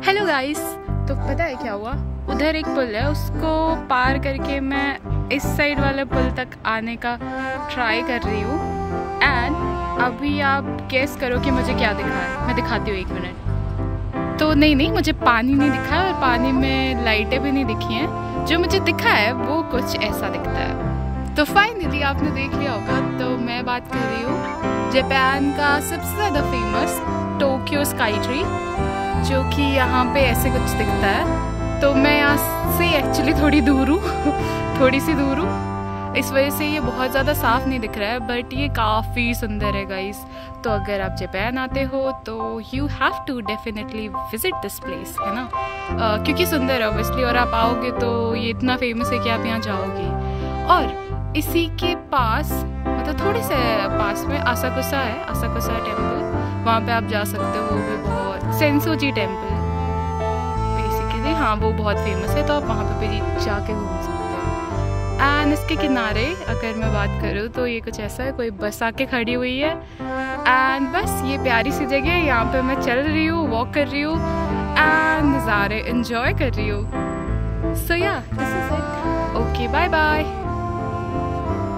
Hello guys, तो पता है क्या हुआ? उधर एक पुल है, उसको पार करके मैं इस साइड वाले पुल तक आने का ट्राई कर रही हूँ। एंड अभी आप गेस करो कि मुझे क्या दिखा है। मैं दिखाती हूँ, 1 मिनट। तो नहीं, मुझे पानी नहीं दिखा और पानी में लाइटें भी नहीं दिखी हैं। जो मुझे दिखा है वो कुछ ऐसा दिखता है। तो फाइनली आपने देख लिया होगा, तो मैं बात कर रही हूँ जापान का सबसे ज़्यादा फेमस टोक्यो स्काई ट्री, जो कि यहाँ पे ऐसे कुछ दिखता है। तो मैं यहाँ से एक्चुअली थोड़ी सी दूर हूँ, इस वजह से ये बहुत ज़्यादा साफ नहीं दिख रहा है, बट ये काफ़ी सुंदर है गाइस। तो अगर आप जापान आते हो तो you have to definitely visit this place, है ना? क्योंकि सुंदर है ऑब्वियसली, और आप आओगे तो ये इतना फेमस है कि आप यहाँ जाओगे। और इसी के पास, मतलब थोड़े से पास में आसाकुसा है, आसाकुसा टेम्पल, वहाँ पे आप जा सकते हो। वो भी बहुत सेंसोजी टेम्पल बेसिकली, हाँ वो बहुत फेमस है, तो आप वहाँ पे भी जाके घूम सकते हैं। एंड इसके किनारे अगर मैं बात करूँ तो ये कुछ ऐसा है, कोई बस आके खड़ी हुई है। एंड बस ये प्यारी सी जगह है, यहाँ पे मैं चल रही हूँ, वॉक कर रही हूँ एंड नज़ारे एंजॉय कर रही हूँ। So yeah this is it. Okay, bye bye.